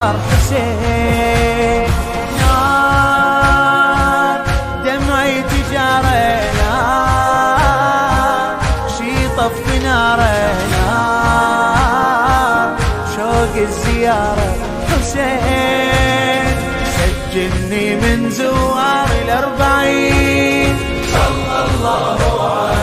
حسين نار دمعي تجاره نار شي طف ناره نار شوق الزيارة حسين سجلني من زوار الأربعين صلى الله عليه